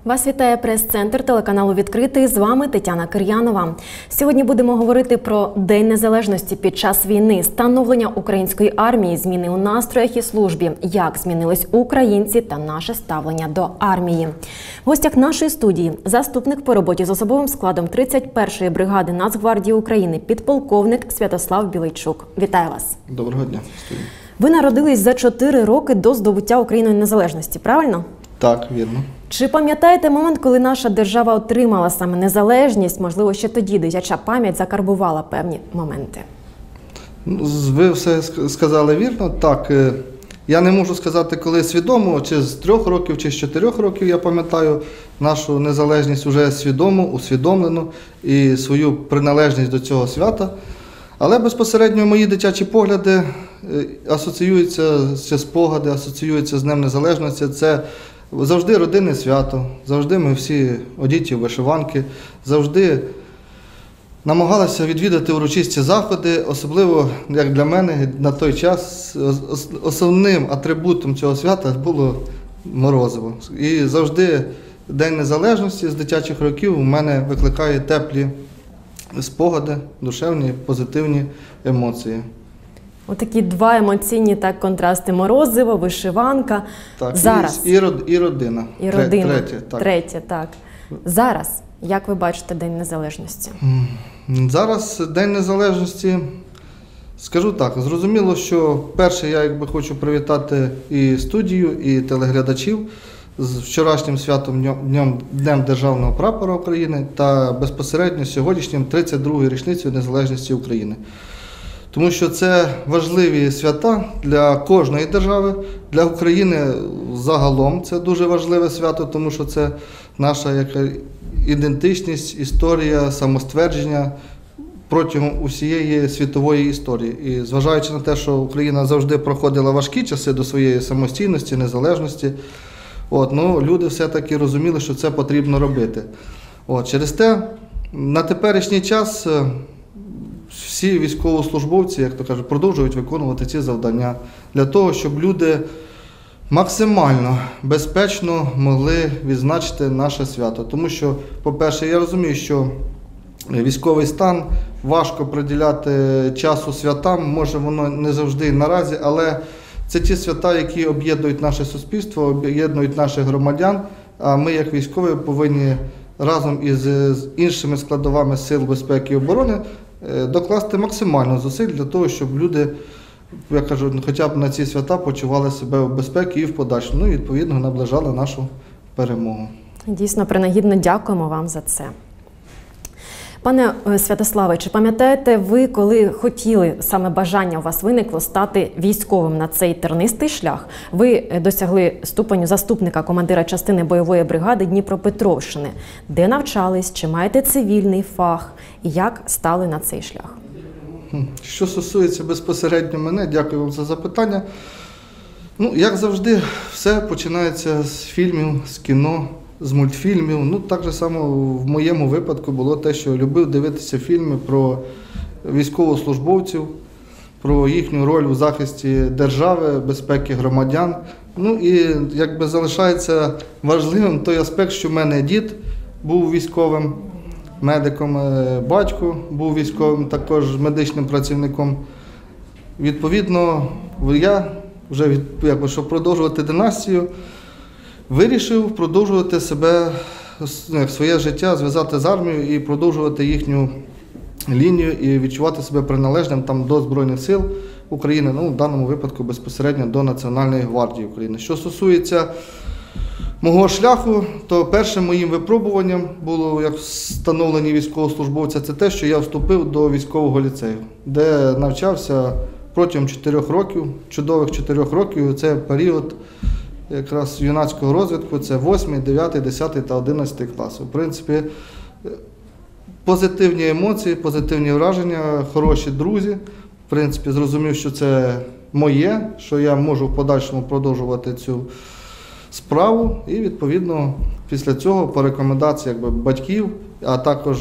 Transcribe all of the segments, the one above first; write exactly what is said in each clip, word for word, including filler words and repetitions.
Вас вітає прес-центр телеканалу «Відкритий». З вами Тетяна Кир'янова. Сьогодні будемо говорити про День Незалежності під час війни, становлення української армії, зміни у настроях і службі, як змінились українці та наше ставлення до армії. В гостях нашої студії заступник по роботі з особовим складом тридцять першої бригади Нацгвардії України, підполковник Святослав Білейчук. Вітаю вас. Доброго дня. Ви народились за чотири роки до здобуття Україною незалежності, правильно? Так, вірно. Чи пам'ятаєте момент, коли наша держава отримала саме незалежність? Можливо, ще тоді дитяча пам'ять закарбувала певні моменти? Ви все сказали вірно. Так, я не можу сказати, коли свідомо, чи з трьох років, чи з чотирьох років, я пам'ятаю нашу незалежність вже свідомо, усвідомлено і свою приналежність до цього свята. Але безпосередньо мої дитячі погляди асоціюються, чи спогади асоціюються з Днем Незалежності. Це завжди родинне свято, завжди ми всі одіті в вишиванки, завжди намагалися відвідати урочисті заходи, особливо, як для мене, на той час основним атрибутом цього свята було морозиво. І завжди День Незалежності з дитячих років у мене викликає теплі спогади, душевні, позитивні емоції. Отакі два емоційні так контрасти: морозиво, вишиванка. Так, Зараз. І, і, і родина. І родина. Третє, так. Третє, так. Зараз, як ви бачите День Незалежності? Зараз День Незалежності, скажу так, зрозуміло, що перше я якби хочу привітати і студію, і телеглядачів з вчорашнім святом Днем, Днем Державного прапора України та безпосередньо сьогоднішнім тридцять другою річницею незалежності України. Тому що це важливі свята для кожної держави, для України загалом це дуже важливе свято, тому що це наша яка, ідентичність, історія, самоствердження протягом усієї світової історії. І зважаючи на те, що Україна завжди проходила важкі часи до своєї самостійності, незалежності, от, ну, люди все-таки розуміли, що це потрібно робити. От, через те, на теперішній час всі військовослужбовці, як то кажуть, продовжують виконувати ці завдання для того, щоб люди максимально безпечно могли відзначити наше свято. Тому що, по-перше, я розумію, що військовий стан, важко приділяти часу святам, може воно не завжди наразі, але це ті свята, які об'єднують наше суспільство, об'єднують наших громадян, а ми, як військові, повинні разом із іншими складовими сил безпеки і оборони докласти максимально зусиль для того, щоб люди, я кажу, хоча б на ці свята почували себе в безпеці і в подальшому, ну і відповідно наближали нашу перемогу. Дійсно, принагідно дякуємо вам за це. Пане Святославе, чи пам'ятаєте ви, коли хотіли, саме бажання у вас виникло стати військовим на цей тернистий шлях? Ви досягли ступеню заступника командира частини бойової бригади Дніпропетровщини. Де навчались, чи маєте цивільний фах і як стали на цей шлях? Що стосується безпосередньо мене, дякую вам за запитання. Ну, як завжди, все починається з фільмів, з кіно, з мультфільмів. Ну, так же само в моєму випадку було те, що любив дивитися фільми про військовослужбовців, про їхню роль у захисті держави, безпеки громадян. Ну і якби залишається важливим той аспект, що в мене дід був військовим медиком, батько був військовим, також медичним працівником. Відповідно, я вже, якби, щоб продовжувати династію, вирішив продовжувати себе, своє життя, зв'язати з армією і продовжувати їхню лінію і відчувати себе приналежним там до Збройних сил України, ну, в даному випадку безпосередньо до Національної гвардії України. Що стосується мого шляху, то першим моїм випробуванням було, як встановлені військовослужбовця, це те, що я вступив до військового ліцею, де навчався протягом чотирьох років, чудових чотирьох років, це період якраз юнацького розвитку, це восьмий, дев'ятий, десятий та одинадцятий класи. В принципі, позитивні емоції, позитивні враження, хороші друзі. В принципі, зрозумів, що це моє, що я можу в подальшому продовжувати цю справу. І, відповідно, після цього по рекомендації якби, батьків, а також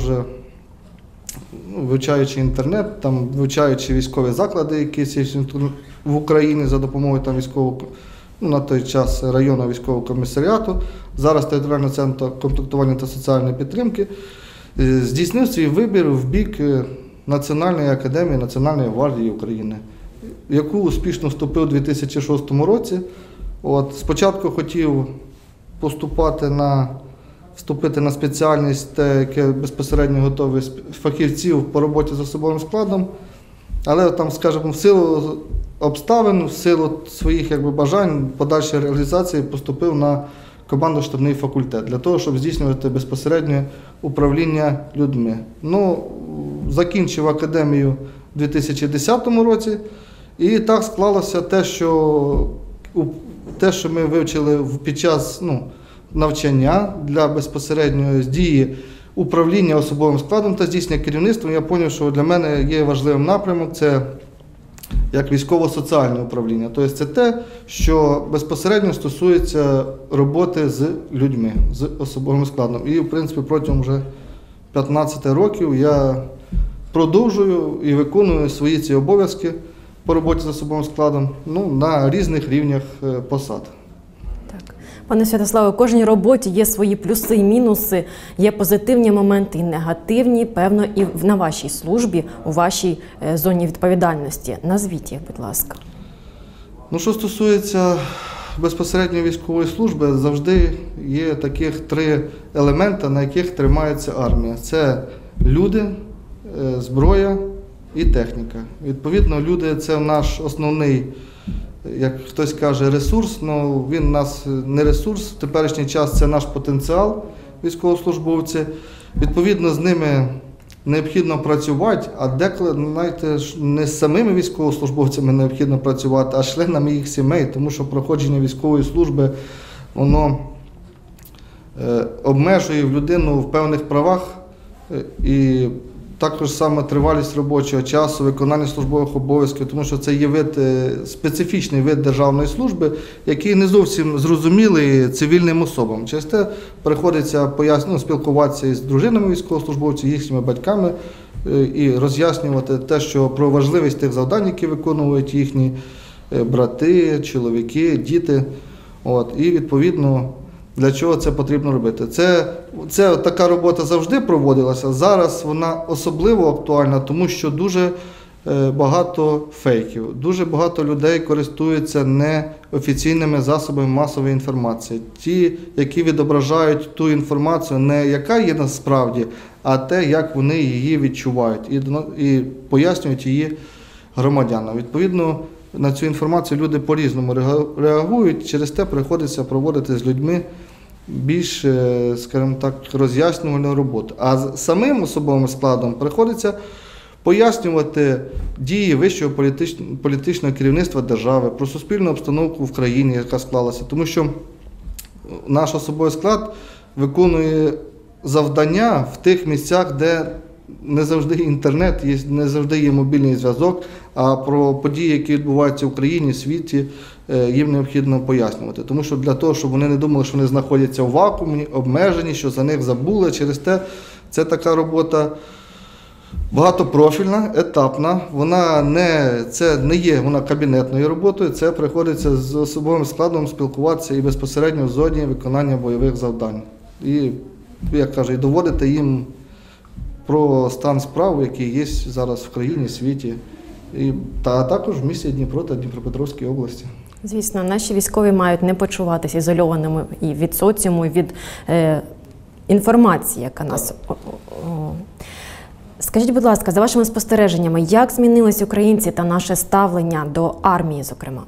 ну, вивчаючи інтернет, там, вивчаючи військові заклади, які є в Україні за допомогою там, військового ну, на той час районного військового комісаріату, зараз територіального центру комплектування та соціальної підтримки, здійснив свій вибір в бік Національної академії Національної гвардії України, в яку успішно вступив у дві тисячі шостому році. От, спочатку хотів поступати на, вступити на спеціальність, те, яке безпосередньо готові фахівців по роботі з особовим складом, але там, скажімо, в силу обставин, в силу своїх якби, бажань, подальшої реалізації поступив на командно-штабний факультет для того, щоб здійснювати безпосереднє управління людьми. Ну, закінчив академію у дві тисячі десятому році, і так склалося те, що, те, що ми вивчили під час ну, навчання для безпосередньої дії управління особовим складом та здійснення керівництвом. Я зрозумів, що для мене є важливим напрямок – це як військово-соціальне управління. Тобто це те, що безпосередньо стосується роботи з людьми, з особовим складом. І, в принципі, протягом вже п'ятнадцяти років я продовжую і виконую свої ці обов'язки по роботі з особовим складом ну, на різних рівнях посад. Так. Пане Святославе, у кожній роботі є свої плюси і мінуси, є позитивні моменти і негативні, певно, і на вашій службі, у вашій зоні відповідальності. Назвіть їх, будь ласка. Ну, що стосується безпосередньо військової служби, завжди є таких три елементи, на яких тримається армія. Це люди, зброя і техніка. Відповідно, люди – це наш основний, як хтось каже, ресурс, але він у нас не ресурс. В теперішній час це наш потенціал військовослужбовці. Відповідно, з ними необхідно працювати, а деколи, знаєте, не з самими військовослужбовцями необхідно працювати, а з членами їх сімей, тому що проходження військової служби, воно е, обмежує людину в певних правах і також саме тривалість робочого часу, виконання службових обов'язків, тому що це є вид, специфічний вид державної служби, який не зовсім зрозумілий цивільним особам. Через те приходиться поясню, спілкуватися з дружинами військовослужбовців, їхніми батьками і роз'яснювати те, що про важливість тих завдань, які виконують їхні брати, чоловіки, діти. От, і відповідно, для чого це потрібно робити? Це, це така робота завжди проводилася, зараз вона особливо актуальна, тому що дуже багато фейків, дуже багато людей користуються неофіційними засобами масової інформації. Ті, які відображають ту інформацію, не яка є насправді, а те, як вони її відчувають і, і пояснюють її громадянам. Відповідно, на цю інформацію люди по-різному реагують, через те приходиться проводити з людьми більш, скажімо так, роз'яснювальну роботу. А з самим особовим складом приходиться пояснювати дії вищого політичного керівництва держави, про суспільну обстановку в країні, яка склалася. Тому що наш особовий склад виконує завдання в тих місцях, де не завжди інтернет, є, не завжди є мобільний зв'язок, а про події, які відбуваються в країні, в світі, їм необхідно пояснювати. Тому що для того, щоб вони не думали, що вони знаходяться в вакуумі, обмежені, що за них забули, через те це така робота багатопрофільна, етапна, вона не, це не є вона кабінетною роботою, це приходиться з особовим складом спілкуватися і безпосередньо в зоні виконання бойових завдань. І, як кажу, і доводити їм про стан справ, який є зараз в країні, в світі, і, та також в місті Дніпро та Дніпропетровській області. Звісно, наші військові мають не почуватися ізольованими і від соціуму, і від е, інформації, яка нас... О, о. Скажіть, будь ласка, за вашими спостереженнями, як змінились українці та наше ставлення до армії, зокрема?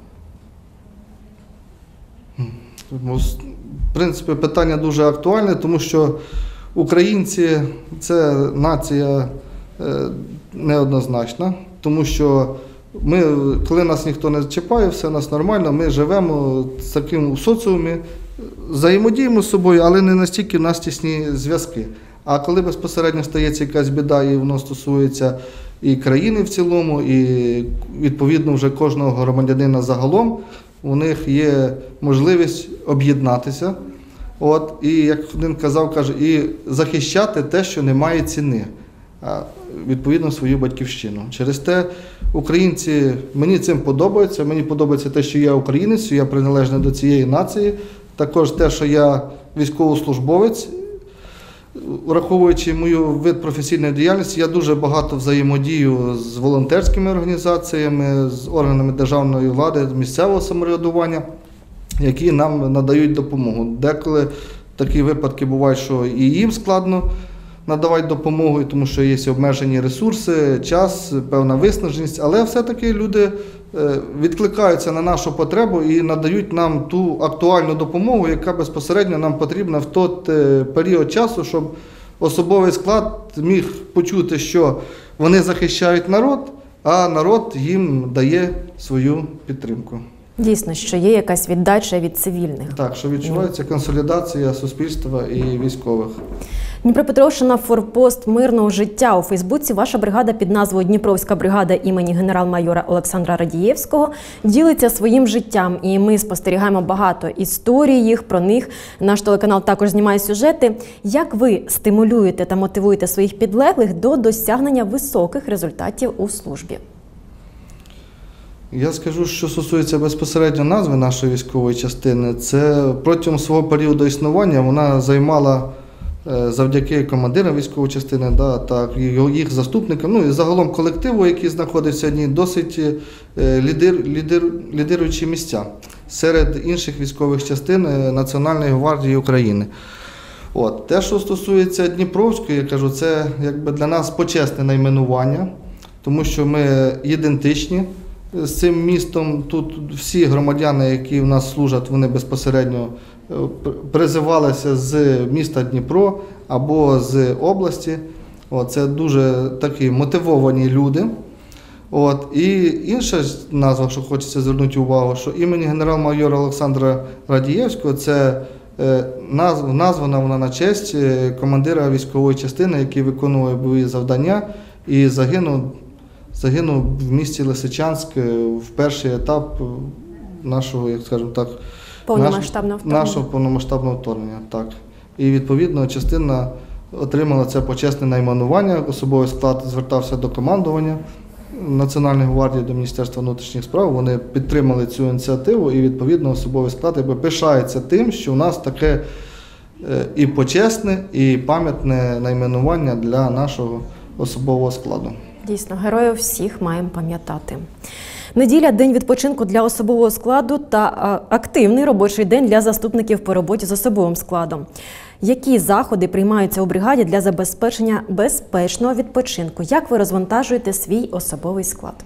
В принципі, питання дуже актуальне, тому що українці – це нація неоднозначна, тому що ми, коли нас ніхто не чіпає, все у нас нормально, ми живемо з таким у соціумі, взаємодіємо з собою, але не настільки в нас тісні зв'язки. А коли безпосередньо стається якась біда, і воно стосується і країни в цілому, і відповідно вже кожного громадянина загалом, у них є можливість об'єднатися. От, і як один казав, каже, і захищати те, що не має ціни. а відповідно свою батьківщину. Через те українці, мені цим подобається, мені подобається те, що я українець, що я приналежний до цієї нації, також те, що я військовослужбовець. Враховуючи мою вид професійної діяльності, я дуже багато взаємодію з волонтерськими організаціями, з органами державної влади, місцевого самоврядування, які нам надають допомогу. Деколи такі випадки бувають, що і їм складно надавати допомогу, тому що є обмежені ресурси, час, певна виснаженість, але все-таки люди відкликаються на нашу потребу і надають нам ту актуальну допомогу, яка безпосередньо нам потрібна в той період часу, щоб особовий склад міг почути, що вони захищають народ, а народ їм дає свою підтримку. Дійсно, що є якась віддача від цивільних. Так, що відчувається консолідація суспільства і військових. Дніпропетровщина – форпост мирного життя. У Фейсбуці ваша бригада під назвою «Дніпровська бригада імені генерал-майора Олександра Радієвського» ділиться своїм життям. І ми спостерігаємо багато історій їх, про них. Наш телеканал також знімає сюжети. Як ви стимулюєте та мотивуєте своїх підлеглих до досягнення високих результатів у службі? Я скажу, що стосується безпосередньо назви нашої військової частини, це протягом свого періоду існування вона займала завдяки командирам військової частини, да, та їх заступникам, ну і загалом колективу, який знаходиться в ній, досить лідир, лідир, лідируючі місця серед інших військових частин Національної гвардії України. От. Те, що стосується Дніпровської, я кажу, це якби для нас почесне найменування, тому що ми ідентичні з цим містом. Тут всі громадяни, які в нас служать, вони безпосередньо призивалися з міста Дніпро або з області. От, це дуже такі мотивовані люди. От, і інша назва, що хочеться звернути увагу, що імені генерал-майора Олександра Радієвського, це е, назв, названа вона на честь командира військової частини, який виконує бойові завдання і загинув, загинув в місті Лисичанськ в перший етап нашого, як скажемо так, Повномасштабного вторгнення. Нашого повномасштабного вторгнення, так. І відповідно частина отримала це почесне найменування, особовий склад звертався до командування Національної гвардії, до Міністерства внутрішніх справ, вони підтримали цю ініціативу і відповідно особовий склад якби пишається тим, що у нас таке і почесне, і пам'ятне найменування для нашого особового складу. Дійсно, героїв всіх маємо пам'ятати. Неділя – день відпочинку для особового складу та активний робочий день для заступників по роботі з особовим складом. Які заходи приймаються у бригаді для забезпечення безпечного відпочинку? Як ви розвантажуєте свій особовий склад?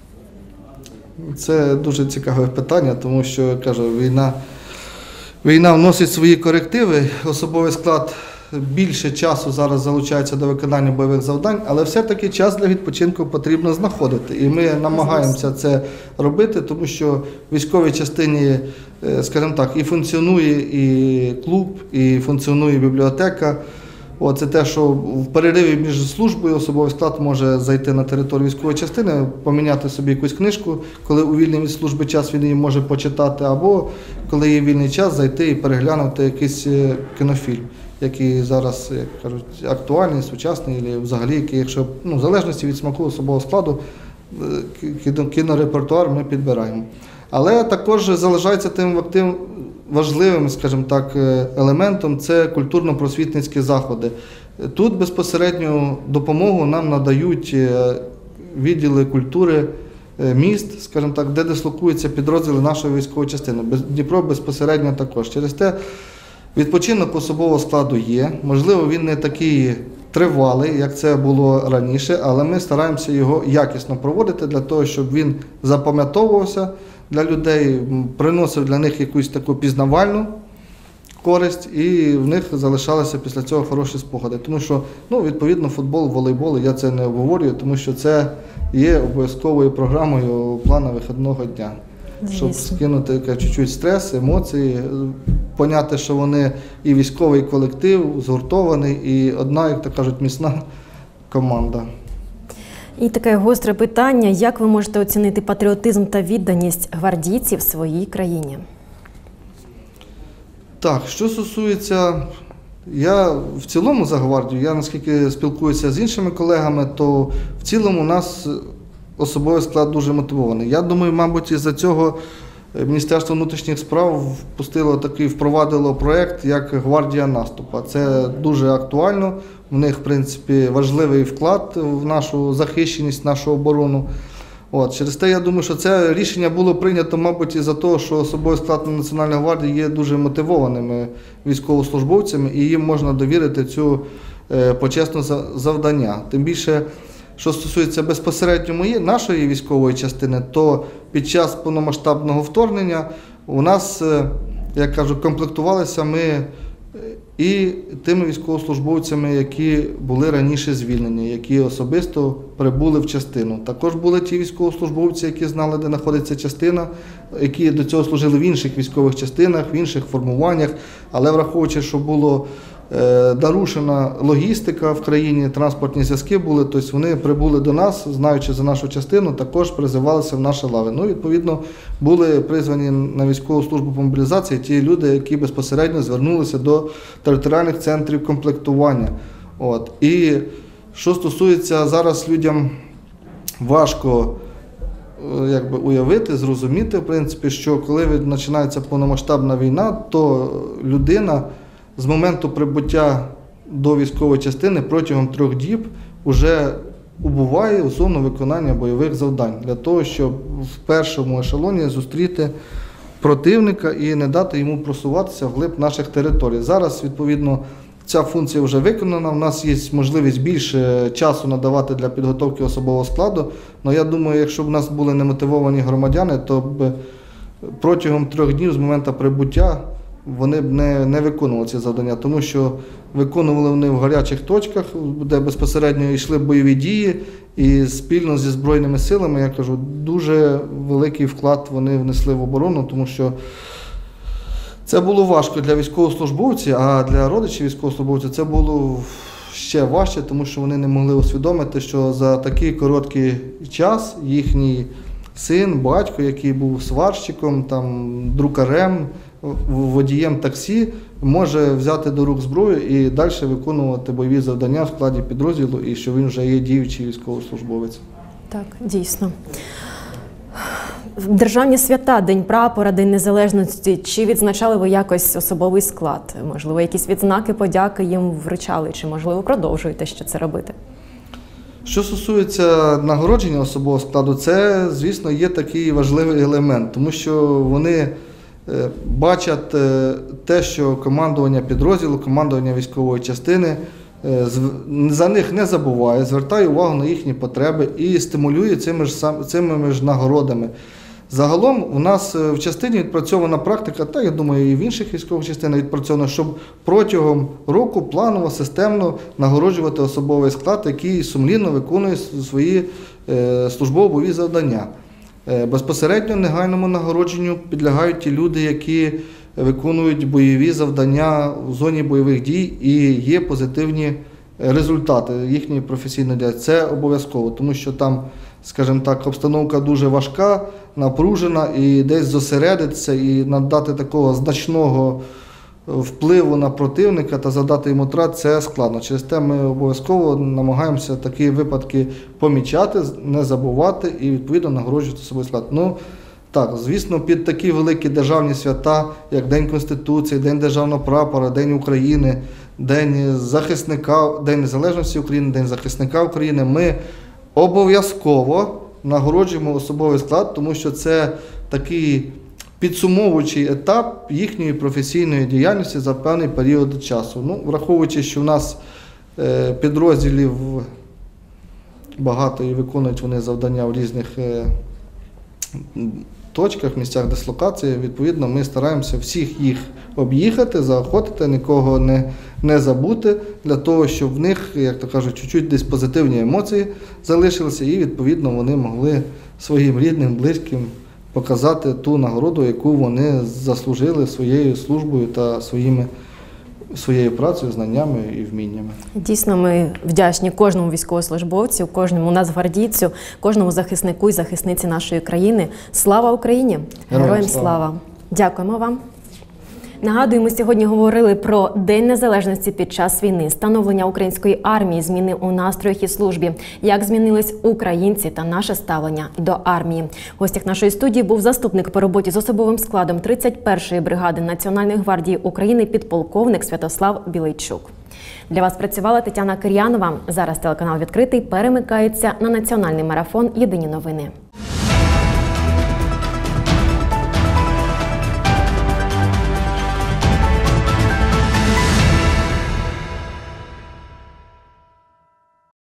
Це дуже цікаве питання, тому що, я кажу, війна, війна вносить свої корективи, особовий склад більше часу зараз залучається до виконання бойових завдань, але все-таки час для відпочинку потрібно знаходити. І ми намагаємося це робити, тому що в військовій частині, скажімо так, і функціонує і клуб, і функціонує бібліотека. Це те, що в перериві між службою особовий склад може зайти на територію військової частини, поміняти собі якусь книжку, коли у вільний від служби час він її може почитати, або коли є вільний час зайти і переглянути якийсь кінофільм, який зараз, як кажуть, актуальний, сучасний, або взагалі, який, якщо, ну, в залежності від смаку особового складу, кінорепертуар ми підбираємо. Але також залишається тим актив, важливим, скажімо так, елементом – це культурно-просвітницькі заходи. Тут безпосередню допомогу нам надають відділи культури міст, скажімо так, де дислокуються підрозділи нашої військової частини. Дніпро безпосередньо також. Через те відпочинок особового складу є. Можливо, він не такий тривалий, як це було раніше, але ми стараємося його якісно проводити для того, щоб він запам'ятовувався для людей, приносив для них якусь таку пізнавальну користь, і в них залишалися після цього хороші спогади. Тому що, ну, відповідно, футбол, волейбол, я це не обговорюю, тому що це є обов'язковою програмою плану вихідного дня. Звісно. Щоб скинути чуть-чуть стрес, емоції, поняти, що вони і військовий колектив, згуртований, і одна, як то кажуть, міцна команда. І таке гостре питання. Як ви можете оцінити патріотизм та відданість гвардійців своїй країні? Так, що стосується Я в цілому за гвардію, я наскільки спілкуюся з іншими колегами, то в цілому у нас особовий склад дуже мотивований. Я думаю, мабуть, із-за цього Міністерство внутрішніх справ впустило такий, впровадило проєкт, як «Гвардія наступу». Це дуже актуально, в них, в принципі, важливий вклад в нашу захищеність, нашу оборону. От, через те, я думаю, що це рішення було прийнято, мабуть, із-за того, що особовий склад Національної гвардії є дуже мотивованими військовослужбовцями, і їм можна довірити цю е, почесне завдання. Тим більше, що стосується безпосередньо моєї, нашої військової частини, то під час повномасштабного вторгнення у нас, як кажу, комплектувалися ми і тими військовослужбовцями, які були раніше звільнені, які особисто прибули в частину. Також були ті військовослужбовці, які знали, де знаходиться частина, які до цього служили в інших військових частинах, в інших формуваннях, але враховуючи, що було е, нарушена логістика в країні, транспортні зв'язки були, тобто вони прибули до нас, знаючи за нашу частину, також призивалися в наші лави. Ну, відповідно, були призвані на військову службу по мобілізації ті люди, які безпосередньо звернулися до територіальних центрів комплектування. От. І що стосується зараз людям важко якби, уявити, зрозуміти, в принципі, що коли починається повномасштабна війна, то людина з моменту прибуття до військової частини протягом трьох діб вже убуває у зону виконання бойових завдань для того, щоб в першому ешелоні зустріти противника і не дати йому просуватися вглиб наших територій. Зараз, відповідно, ця функція вже виконана, у нас є можливість більше часу надавати для підготовки особового складу, але я думаю, якщо б у нас були немотивовані громадяни, то б протягом трьох днів з моменту прибуття вони б не, не виконували ці завдання, тому що виконували вони в гарячих точках, де безпосередньо йшли бойові дії, і спільно зі Збройними силами, я кажу, дуже великий вклад вони внесли в оборону, тому що це було важко для військовослужбовців, а для родичів військовослужбовців це було ще важче, тому що вони не могли усвідомити, що за такий короткий час їхній син, батько, який був сварщиком, там, друкарем, водієм таксі, може взяти до рук зброю і далі виконувати бойові завдання в складі підрозділу, і що він вже є діючий військовослужбовець. Так, дійсно. Державні свята, День прапора, День Незалежності, чи відзначали ви якось особовий склад? Можливо, якісь відзнаки, подяки їм вручали, чи, можливо, продовжуєте ще це робити? Що стосується нагородження особового складу, це, звісно, є такий важливий елемент, тому що вони бачать те, що командування підрозділу, командування військової частини за них не забуває, звертає увагу на їхні потреби і стимулює цими ж, цими ж нагородами. Загалом у нас в частині відпрацьована практика, та я думаю, і в інших військових частинах відпрацьовано, щоб протягом року планово, системно нагороджувати особовий склад, який сумлінно виконує свої е, службово-бойові завдання. Е, безпосередньо негайному нагородженню підлягають ті люди, які виконують бойові завдання в зоні бойових дій і є позитивні результати їхньої професійної діяльності. Це обов'язково, тому що там, скажімо так, обстановка дуже важка, напружена, і десь зосередитися і надати такого значного впливу на противника та завдати йому втрат – це складно. Через те ми обов'язково намагаємося такі випадки помічати, не забувати і відповідно нагороджувати особовий склад. Ну, так, звісно, під такі великі державні свята, як День Конституції, День Державного прапора, День України, День захисника, День Незалежності України, День захисника України, ми обов'язково нагороджуємо особовий склад, тому що це такий підсумовуючий етап їхньої професійної діяльності за певний період часу. Ну, враховуючи, що в нас е, підрозділів багато і виконують вони завдання в різних е, точках, місцях дислокації, відповідно, ми стараємося всіх їх об'їхати, заохотити, нікого не, не забути, для того, щоб в них, як то кажуть, чуть-чуть десь позитивні емоції залишилися, і, відповідно, вони могли своїм рідним, близьким показати ту нагороду, яку вони заслужили своєю службою та своїми, своєю працею, знаннями і вміннями. Дійсно, ми вдячні кожному військовослужбовцю, кожному нацгвардійцю, кожному захиснику і захисниці нашої країни. Слава Україні! Героям слава! Дякуємо вам! Нагадуємо, сьогодні говорили про День Незалежності під час війни, становлення української армії, зміни у настроях і службі, як змінились українці та наше ставлення до армії. В гостях нашої студії був заступник по роботі з особовим складом тридцять першої бригади Національної гвардії України підполковник Святослав Білейчук. Для вас працювала Тетяна Кир'янова. Зараз телеканал «Відкритий» перемикається на національний марафон «Єдині новини».